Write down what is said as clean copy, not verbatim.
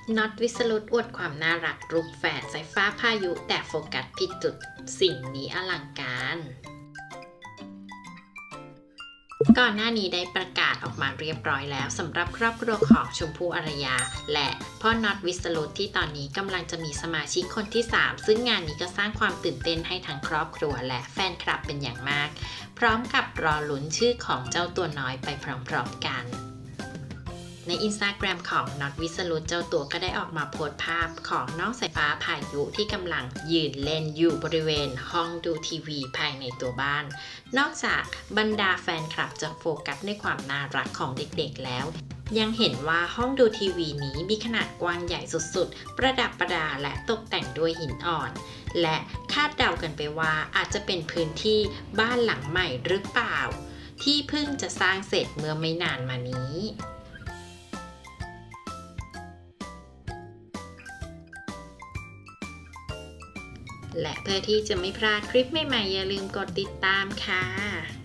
น็อตวิสรุตอวดความน่ารักรูปแฝดสายฟ้าพายุแต่โฟกัสผิดจุดสิ่งนี้อลังการก่อนหน้านี้ได้ประกาศออกมาเรียบร้อยแล้วสำหรับครอบครัวของชมพู่อารยาและพ่อน็อตวิสรุตที่ตอนนี้กำลังจะมีสมาชิกคนที่3ซึ่งงานนี้ก็สร้างความตื่นเต้นให้ทั้งครอบครัวและแฟนคลับเป็นอย่างมากพร้อมกับรอลุ้นชื่อของเจ้าตัวน้อยไปพร้อมๆกันใน Instagram ของน็อตวิสรุตเจ้าตัวก็ได้ออกมาโพสต์ภาพของน้องสายฟ้าพายุที่กำลังยืนเล่นอยู่บริเวณห้องดูทีวีภายในตัวบ้านนอกจากบรรดาแฟนคลับจะโฟกัสในความน่ารักของเด็กๆแล้วยังเห็นว่าห้องดูทีวีนี้มีขนาดกว้างใหญ่สุดๆประดับประดาและตกแต่งด้วยหินอ่อนและคาดเดากันไปว่าอาจจะเป็นพื้นที่บ้านหลังใหม่หรือเปล่าที่เพิ่งจะสร้างเสร็จเมื่อไม่นานมานี้และเพื่อที่จะไม่พลาดคลิปใหม่ๆอย่าลืมกดติดตามค่ะ